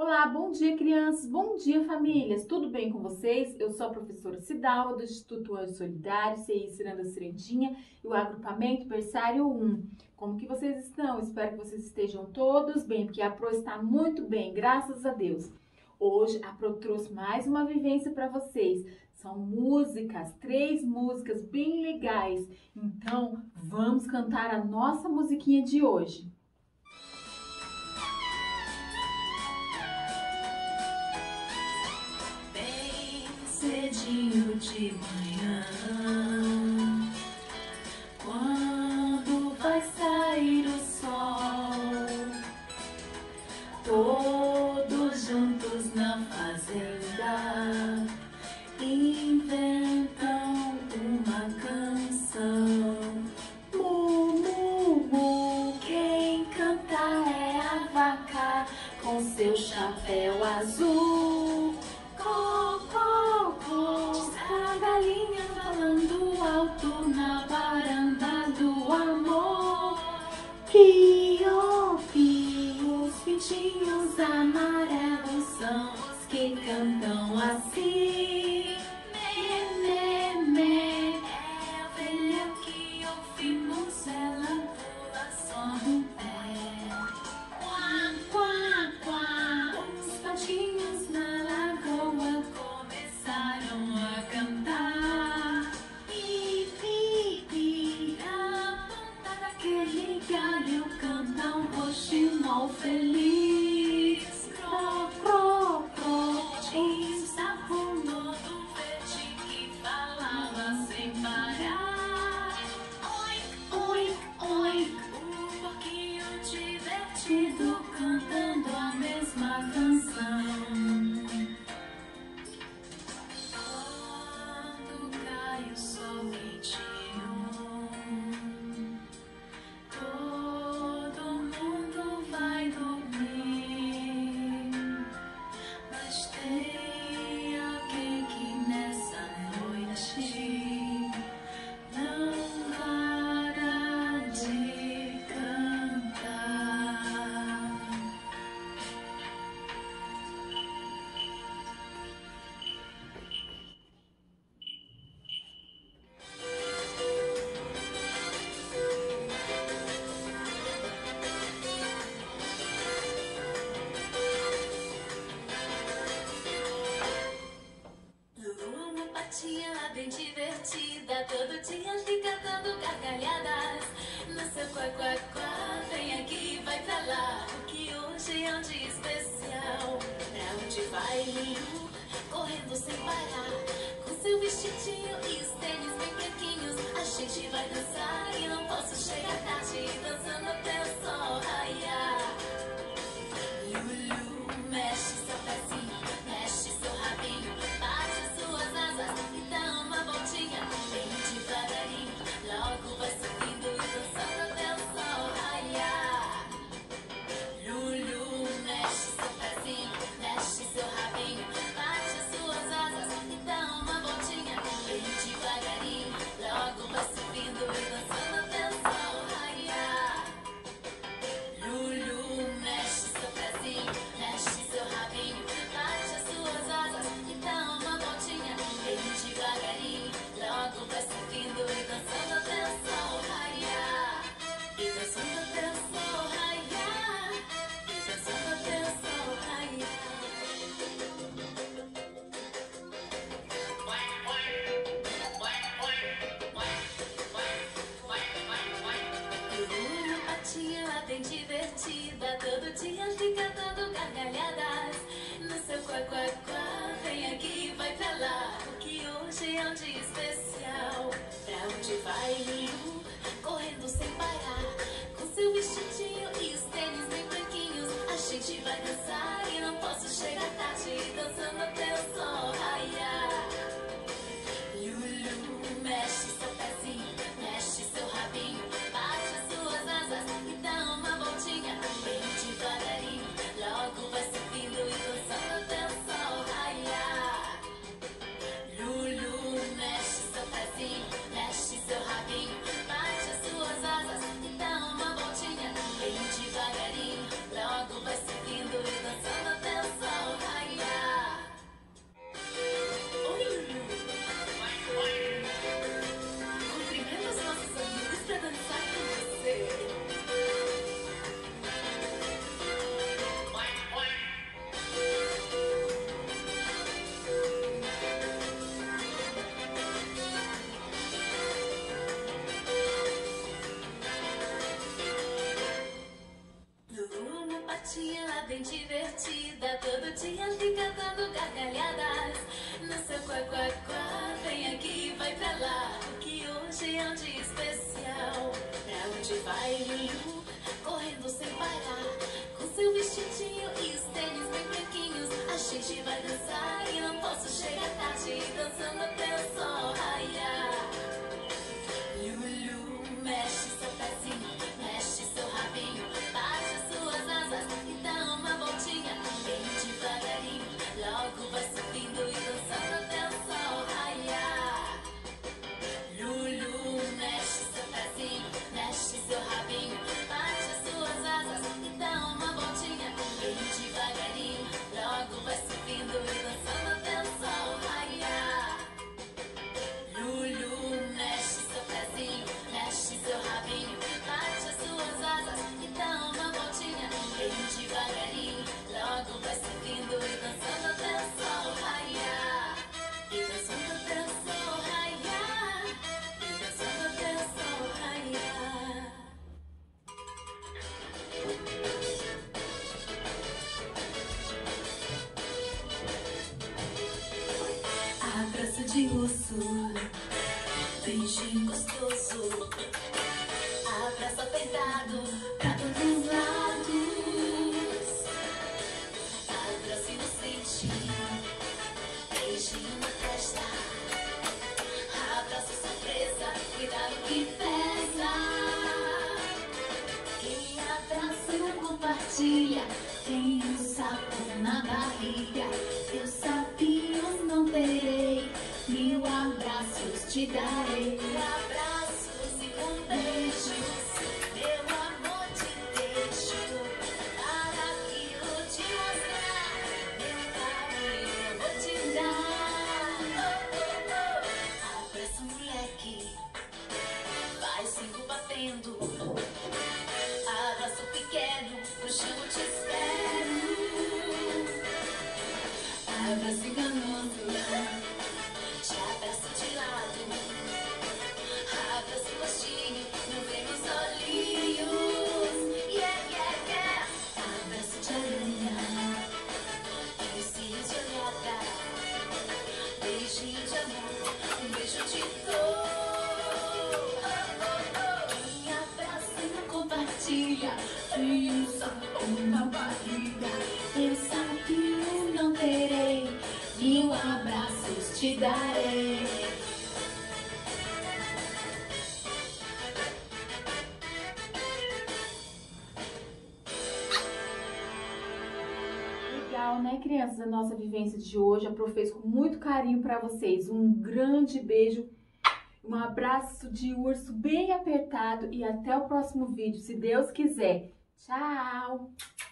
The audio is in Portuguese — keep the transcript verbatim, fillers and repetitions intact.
Olá, bom dia crianças, bom dia famílias, tudo bem com vocês? Eu sou a professora Cidalva do Instituto Anjo Solidário, C I Ciranda Serentinha e o agrupamento Berçário um. Como que vocês estão? Espero que vocês estejam todos bem, porque a Pro está muito bem, graças a Deus. Hoje a Pro trouxe mais uma vivência para vocês. São músicas, três músicas bem legais. Então, vamos cantar a nossa musiquinha de hoje. Cedinho de manhã, quando vai sair o sol, todos juntos na fazenda inventam uma canção. Mu, mu, mu, quem canta é a vaca com seu chapéu azul. A galinha falando alto na varanda do amor. Pio, pio, os pintinhos amarelos são os que cantam assim. Me, me, me, é a ovelha que ouvimos, ela pula só no pé. Quá, quá, quá, os patinhos na lagoa começaram a cantar. Pi, pi, pi, a ponta daquele galho canta um roxinol feliz. Cro, cro, cro, tinha um sapo todo verde que falava sem parar. Oink, oink, oink, um porquinho divertido cantando a mesma canção. Quando cai o sol quentinho, todo mundo vai dormir, mas tem alguém que nessa noite não para de cantar. Lulu, uma patinha bem divertida, todo dia fica dando gargalhadas. No seu quá, quá, quá, vem aqui, vai pra lá, porque hoje é um dia especial. Pra onde vai, Lulu? Correndo sem parar, com seu vestidinho e os tênis bem branquinhos. A gente vai dançar e não posso chegar tarde, dançando até o sol raiar. Lulu, mexe seu pezinho, mexe seu rabinho, bate as suas asas e dá uma voltinha bem devagarinho. Logo vai subindo e dançando até o sol raiar. Lulu, mexe seu pezinho, mexe seu rabinho, bate as suas asas e dá uma voltinha bem devagarinho. Logo vai subindo e dançando até o sol raiar. Lulu, mexe seu pezinho, mexe seu rabinho, bate as suas asas e dá uma voltinha bem devagarinho. Logo vai subindo e dançando até o sol raiar. E dançando até o sol raiar. E dançando até o sol raiar. Lulu, uma patinha bem divertida, todo dia fica dando gargalhadas. No seu quá, quá, quá, vem aqui, vai pra lá, porque hoje é um dia especial. Pra onde vai, Lulu? Correndo sem parar, com seu vestidinho e os tênis bem branquinhos. A gente vai dançar e não posso chegar tarde, dançando até o sol raiar. Lulu, mexe seu pezinho, mexe seu rabinho, bate as suas asas e dá uma voltinha bem devagarinho. Logo vai subindo e dançando até o sol raiar. Lulu, mexe seu pezinho, mexe seu rabinho, bate as suas asas e dá uma voltinha bem devagarinho. Logo vai subindo e dançando todo dia fica dando gargalhadas. No seu quá, quá, quá, vem aqui e vai pra lá. Que hoje é um dia especial. Pra onde vai, Lulu? Correndo sem parar. Com seu vestidinho e os tênis bem branquinhos. A gente vai dançar e não posso chegar tarde. Dançando até o sol raiar. Lulu, mexe seu pezinho, mexe seu rabinho, bate as suas asas e dá uma voltinha. Bem devagarinho, logo vai subindo e dançando até o sol raiar. Lulu, mexe seu pezinho, mexe seu rabinho, bate as suas asas e dá uma voltinha. Bem devagarinho, logo vai subindo e dançando até o sol raiar. Lulu, mexe seu pezinho, mexe seu rabinho, bate as suas asas e dá uma voltinha. Bem devagarinho, logo vai subindo e dançando até o sol raiar. E dançando até o sol raiar. E dançando até o sol raiar. Abraço de urso, beijinho gostoso, abraço apertado pra todos os lados. Abraço inocente, beijinho na testa, abraço surpresa, cuidado que pesa. Quem abraça não compartilha, tem um sapo na barriga. Teus sapinhos não terei, mil abraços te darei. Mil abraços e com beijos, meu amor te deixo, para aquilo te mostrar, meu carinho eu vou te dar. Oh, oh, oh. Abraça moleque, vai cinco batendo, abraço pequeno, no chão te espero. Abraço enganoso, te abraço de lado, abraço gostinho, não vem nos olhinhos. Yeah, yeah, yeah. Abraço de aranha, beijinho de olhada, beijinho de amor, um beijo de dor. Oh, oh, oh. Quem abraça e não compartilha, tem um sapo na barriga. Eu sapinho não terei, mil abraços te darei. Legal, né, crianças? A nossa vivência de hoje. A Prof fez com muito carinho para vocês. Um grande beijo, um abraço de urso bem apertado e até o próximo vídeo, se Deus quiser. Tchau!